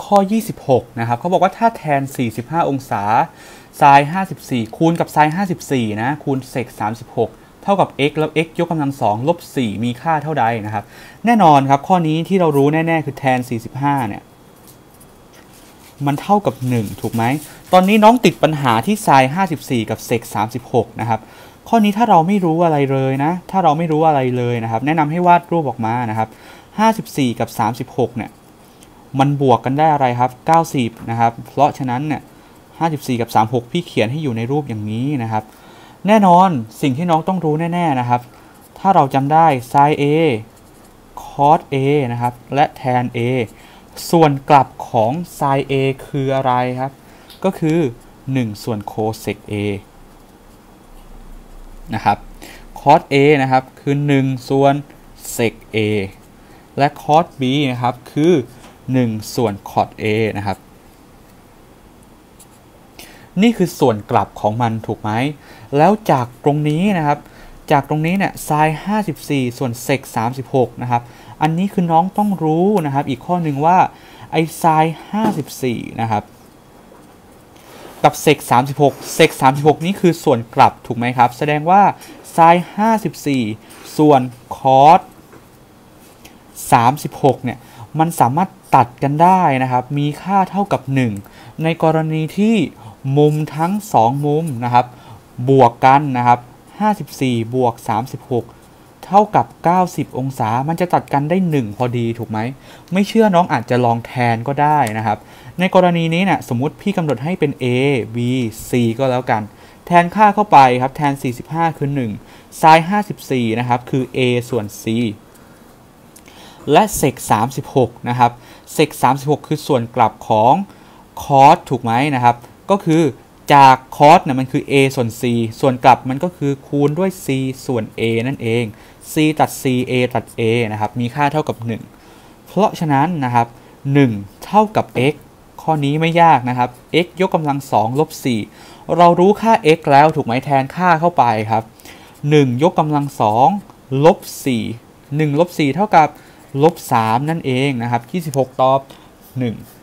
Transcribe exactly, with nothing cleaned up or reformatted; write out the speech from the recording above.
ข้อยี่สิบหกนะครับเขาบอกว่าถ้าแทนสี่สิบห้าองศาไซน์ห้าสิบสี่คูณกับไซน์ห้าสิบสี่นะคูณเซกสามสิบหกเท่ากับ x แล้ว x ยกกำลังสองลบสี่มีค่าเท่าใดนะครับแน่นอนครับข้อนี้ที่เรารู้แน่ๆคือแทนสี่สิบห้าเนี่ยมันเท่ากับหนึ่งถูกไหมตอนนี้น้องติดปัญหาที่ไซน์ห้าสิบสี่กับเซกสามสิบหกนะครับข้อนี้ถ้าเราไม่รู้อะไรเลยนะถ้าเราไม่รู้อะไรเลยนะครับแนะนำให้วาดรูปออกมานะครับห้าสิบสี่กับสามสิบหกเนี่ยมันบวกกันได้อะไรครับเก้าสิบนะครับเพราะฉะนั้นเนี่ยห้าสิบสี่กับสามสิบหกพี่เขียนให้อยู่ในรูปอย่างนี้นะครับแน่นอนสิ่งที่น้องต้องรู้แน่ๆนะครับถ้าเราจำได้ sin a cos a นะครับและ tan a ส่วนกลับของ sin a คืออะไรครับก็คือหนึ่งส่วน cosec a นะครับ cos a นะครับคือหนึ่งส่วน sec a และ cos b นะครับคือหนึ่งส่วน cot a นะครับนี่คือส่วนกลับของมันถูกไหมแล้วจากตรงนี้นะครับจากตรงนี้เนี่ยไซน์ห้าสิบสี่ส่วนเซกสามสิบหกนะครับอันนี้คือน้องต้องรู้นะครับอีกข้อหนึ่งว่าไอไซน์ห้าสิบสี่นะครับกับเซกสามสิบหกเซกสามสิบหกนี่คือส่วนกลับถูกไหมครับแสดงว่าไซน์ห้าสิบสี่ส่วนคอสสามสิบหกเนี่ยมันสามารถตัดกันได้นะครับมีค่าเท่ากับหนึ่งในกรณีที่มุมทั้งสองมุมนะครับบวกกันนะครับห้าสิบสี่บวกสามสิบหกเท่ากับเก้าสิบองศามันจะตัดกันได้หนึ่งพอดีถูกไหมไม่เชื่อน้องอาจจะลองแทนก็ได้นะครับในกรณีนี้เนี่ยสมมุติพี่กำหนดให้เป็น a b c ก็แล้วกันแทนค่าเข้าไปครับแทนสี่สิบห้าคือหนึ่งไซน์ห้าสิบสี่นะครับคือ a ส่วน c และเซกสามสิบหกนะครับเซกสามสิบหกคือส่วนกลับของคอสถูกไหมนะครับก็คือจากคอสเนี่ยมันคือ a ส่วน c ส่วนกลับมันก็คือคูณด้วย c ส่วน a นั่นเอง c ตัด c a ตัด a นะครับมีค่าเท่ากับหนึ่งเพราะฉะนั้นนะครับหนึ่งเท่ากับ x ข้อนี้ไม่ยากนะครับ x ยกกำลังสองลบสี่เรารู้ค่า x แล้วถูกไหมแทนค่าเข้าไปครับหนึ่งยกกำลังสองลบสี่หนึ่งลบสี่เท่ากับลบสามนั่นเองนะครับยี่สิบหกตอบหนึ่ง